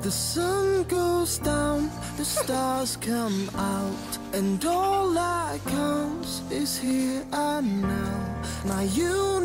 The sun goes down, the stars come out, and all that counts is here and now. My universe